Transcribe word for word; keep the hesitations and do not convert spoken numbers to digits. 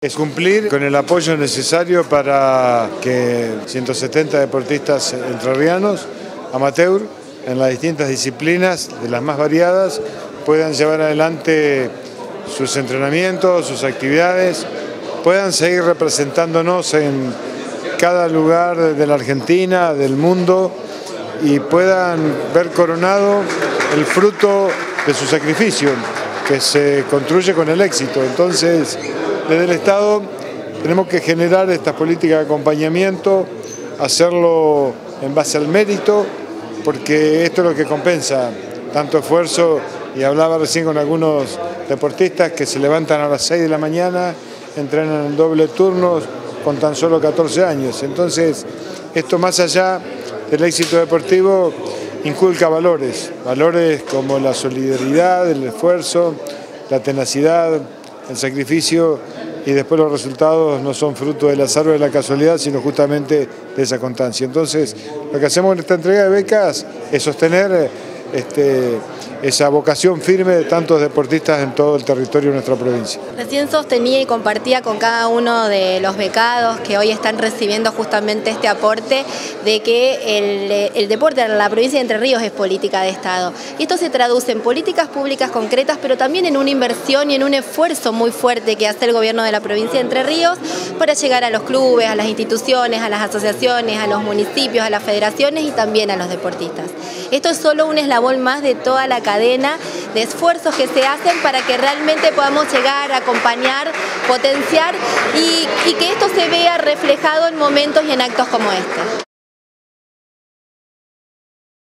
es cumplir con el apoyo necesario para que ciento setenta deportistas entrerrianos, amateur, en las distintas disciplinas, de las más variadas, puedan llevar adelante sus entrenamientos, sus actividades, puedan seguir representándonos en cada lugar de la Argentina, del mundo, y puedan ver coronado el fruto de su sacrificio, que se construye con el éxito. Entonces, desde el Estado tenemos que generar estas políticas de acompañamiento, hacerlo en base al mérito, porque esto es lo que compensa tanto esfuerzo, y hablaba recién con algunos deportistas que se levantan a las seis de la mañana, entrenan en doble turnos con tan solo catorce años. Entonces, esto más allá del éxito deportivo inculca valores, valores como la solidaridad, el esfuerzo, la tenacidad, el sacrificio, y después los resultados no son fruto del azar o de la casualidad, sino justamente de esa constancia. Entonces, lo que hacemos en esta entrega de becas es sostener este, esa vocación firme de tantos deportistas en todo el territorio de nuestra provincia. Recién sostenía y compartía con cada uno de los becados que hoy están recibiendo justamente este aporte de que el, el deporte en la provincia de Entre Ríos es política de Estado. Y esto se traduce en políticas públicas concretas, pero también en una inversión y en un esfuerzo muy fuerte que hace el gobierno de la provincia de Entre Ríos para llegar a los clubes, a las instituciones, a las asociaciones, a los municipios, a las federaciones y también a los deportistas. Esto es solo un eslabón más de toda la cadena de esfuerzos que se hacen para que realmente podamos llegar a acompañar, potenciar y, y que esto se vea reflejado en momentos y en actos como este.